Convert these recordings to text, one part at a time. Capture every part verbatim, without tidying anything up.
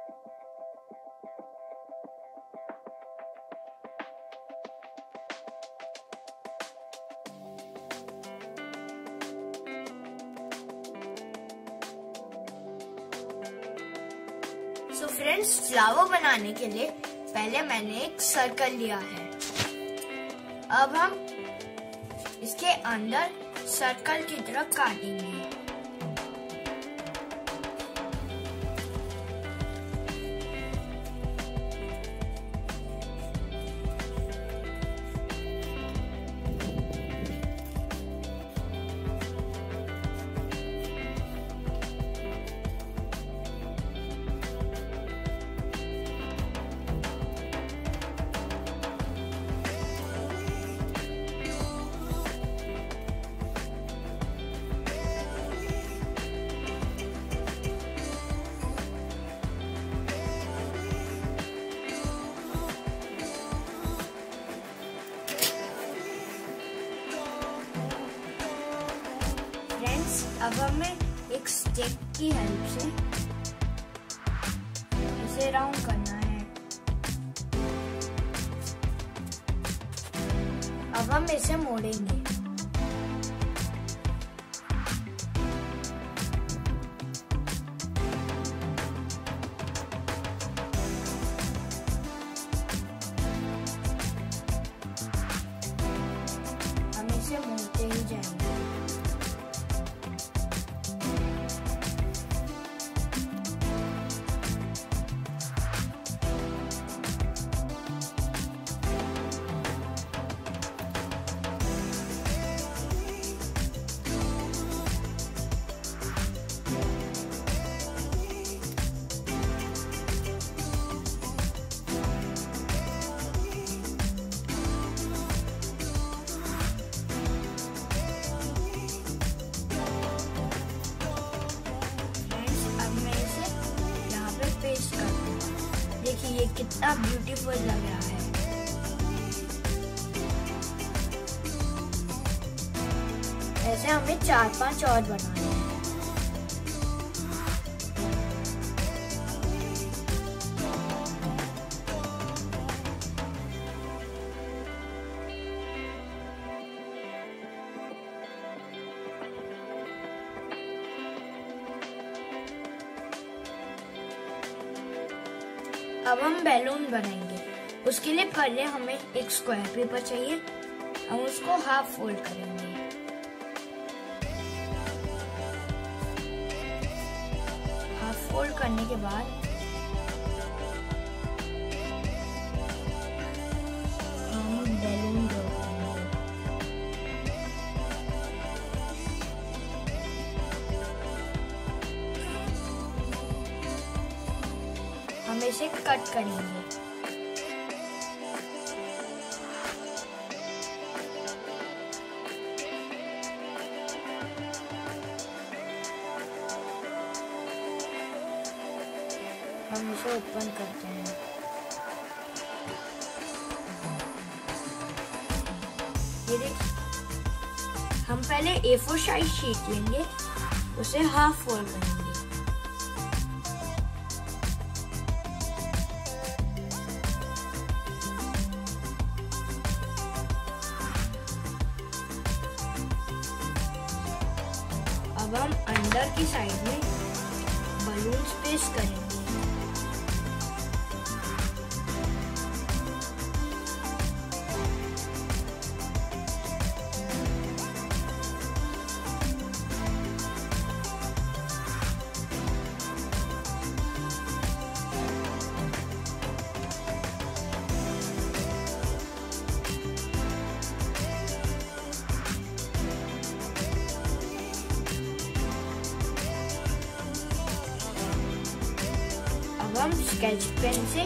तो friends, flower बनाने के लिए पहले मैंने एक सर्कल लिया है। अब हम इसके अंदर सर्कल की तरफ काटेंगे। अब हमें एक स्टिक की हेल्प से इसे राउंड करना है। अब हम इसे मोड़ेंगे। हम इसे मोड़ते ही जाएंगे। देखिए ये कितना ब्यूटीफुल लग रहा है। ऐसे हमें चार पांच और बनाने हैं। अब हम बैलून बनाएंगे। उसके लिए पहले हमें एक स्क्वायर पेपर चाहिए। हम उसको हाफ फोल्ड करेंगे। हाफ फोल्ड करने के बाद हम बैलून ड्रॉ करेंगे। हम इसे कट करेंगे। हम इसे ओपन करते हैं। ये देखिए, हम पहले ए फोर साइज शीट लेंगे, उसे हाफ फोल्ड करेंगे। अब हम अंदर की साइड में बलून्स पेस्ट करेंगे। हम स्केच पेन से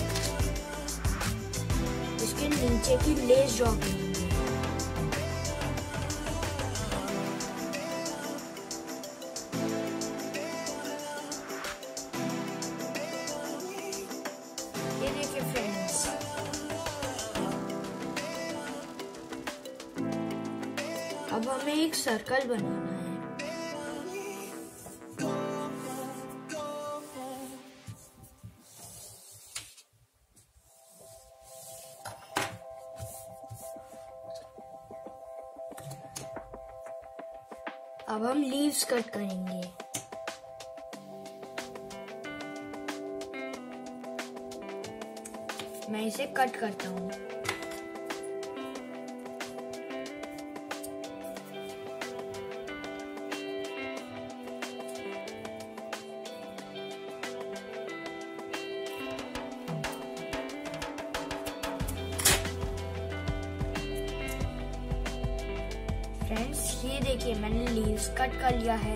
इसके नीचे की लेस ड्रॉ करेंगे। ये देखिए फ्रेंड्स, अब हमें एक सर्कल बनाना है। अब हम लीव्स कट करेंगे। मैं इसे कट करता हूँ। फ्रेंड्स, ये देखिए मैंने लीव्स कट कर लिया है।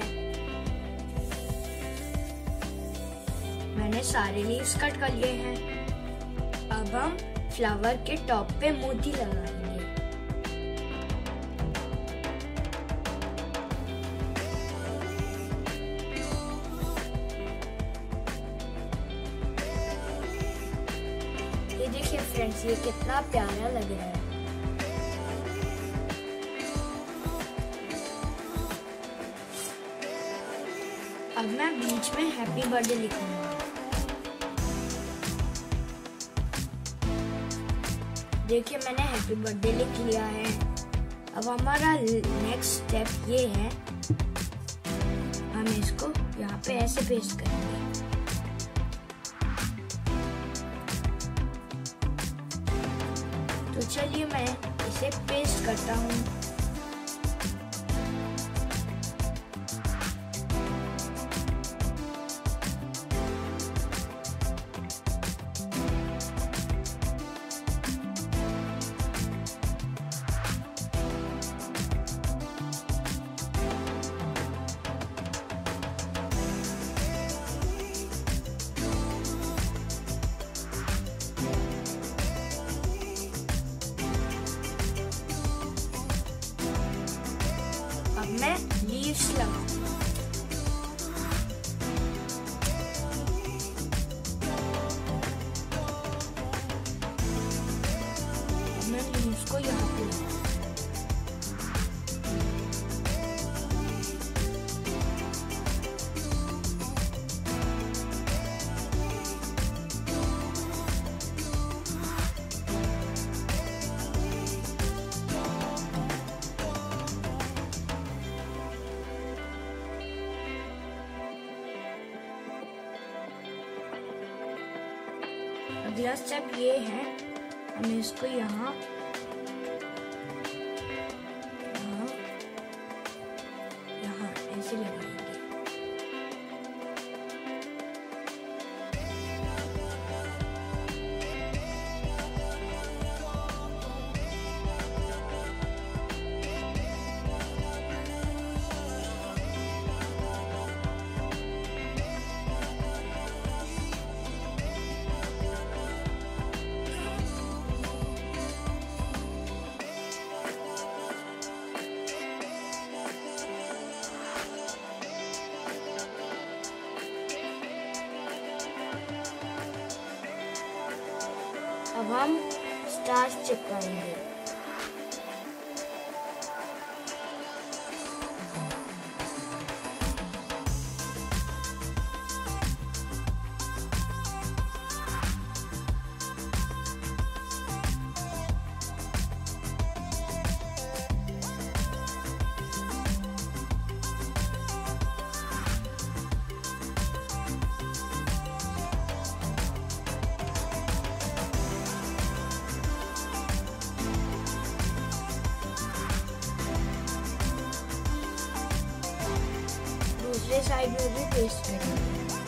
मैंने सारे लीव्स कट कर लिए हैं। अब हम फ्लावर के टॉप पे मोती लगाएंगे। ये देखिए फ्रेंड्स, ये कितना प्यारा लग रहा है। अब मैं बीच में हैप्पी बर्थडे लिखूंगा। देखिए मैंने हैप्पी बर्थडे लिख लिया है। अब हमारा नेक्स्ट स्टेप ये है, हम इसको यहाँ पे ऐसे पेस्ट करेंगे। तो चलिए मैं इसे पेस्ट करता हूँ। अब मैं लीव्स लगाऊंगा। मैं लीव्स को यहाँ पे लगाऊंगा। अगला स्टेप ये है, हम इसको यहाँ यहाँ यहाँ ऐसे लगाएंगे। अब हम स्टार्च चिपकाएंगे। दूसरे साइड में भी पेस्ट करेंगे।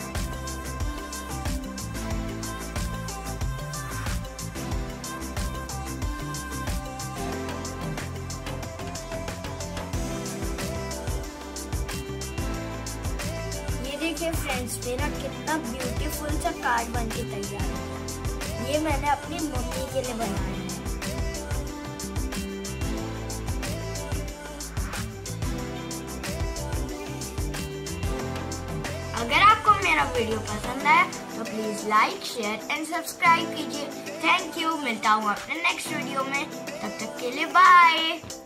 ये देखिए फ्रेंड्स, मेरा कितना ब्यूटीफुल सा कार्ड बन के तैयार है। ये मैंने अपनी मम्मी के लिए बनाया है। अगर आपको मेरा वीडियो पसंद आया तो please like, share and subscribe कीजिए। Thank you. मिलता हूँ अपने नेक्स्ट वीडियो में, तब तक के लिए बाय।